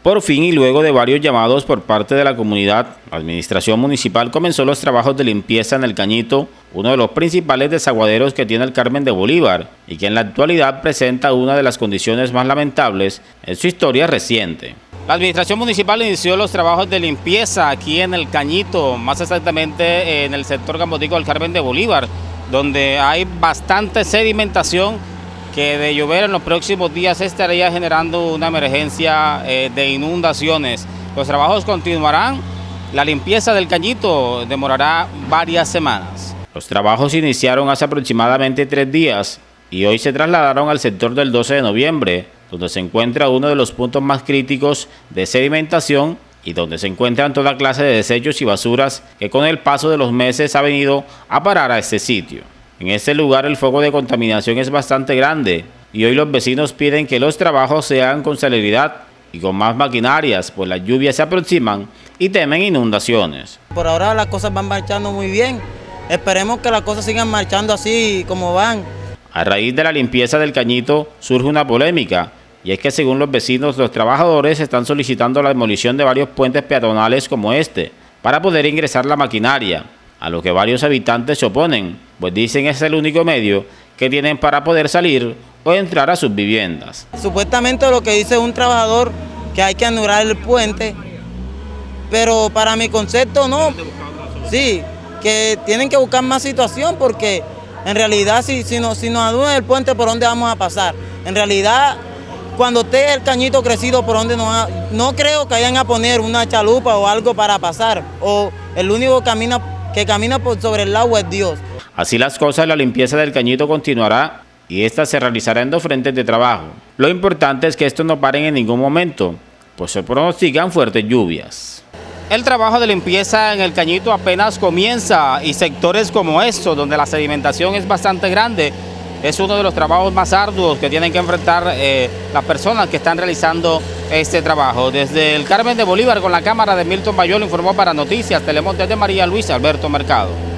Por fin, y luego de varios llamados por parte de la comunidad, la administración municipal comenzó los trabajos de limpieza en el Cañito, uno de los principales desaguaderos que tiene el Carmen de Bolívar y que en la actualidad presenta una de las condiciones más lamentables en su historia reciente. La administración municipal inició los trabajos de limpieza aquí en el Cañito, más exactamente en el sector Cambotico del Carmen de Bolívar, donde hay bastante sedimentación que de llover en los próximos días estaría generando una emergencia de inundaciones. Los trabajos continuarán, la limpieza del Cañito demorará varias semanas. Los trabajos iniciaron hace aproximadamente 3 días y hoy se trasladaron al sector del 12 de noviembre, donde se encuentra uno de los puntos más críticos de sedimentación y donde se encuentran toda clase de desechos y basuras que con el paso de los meses ha venido a parar a este sitio. En este lugar el foco de contaminación es bastante grande y hoy los vecinos piden que los trabajos se hagan con celeridad y con más maquinarias, pues las lluvias se aproximan y temen inundaciones. Por ahora las cosas van marchando muy bien, esperemos que las cosas sigan marchando así como van. A raíz de la limpieza del Cañito surge una polémica, y es que según los vecinos, los trabajadores están solicitando la demolición de varios puentes peatonales como este, para poder ingresar la maquinaria, a lo que varios habitantes se oponen, pues dicen es el único medio que tienen para poder salir o entrar a sus viviendas. Supuestamente lo que dice un trabajador, que hay que anular el puente, pero para mi concepto no, sí, que tienen que buscar más situación porque en realidad si nos anulan el puente, ¿por dónde vamos a pasar? En realidad, cuando esté el Cañito crecido, ¿por dónde no creo que vayan a poner una chalupa o algo para pasar, o el único que camina por sobre el agua es Dios. Así las cosas, la limpieza del Cañito continuará y esta se realizará en 2 frentes de trabajo. Lo importante es que esto no paren en ningún momento, pues se pronostican fuertes lluvias. El trabajo de limpieza en el Cañito apenas comienza y sectores como estos, donde la sedimentación es bastante grande, es uno de los trabajos más arduos que tienen que enfrentar las personas que están realizando este trabajo. Desde el Carmen de Bolívar, con la cámara de Milton Bayolo, informó para Noticias Telemonte de María Luisa Alberto Mercado.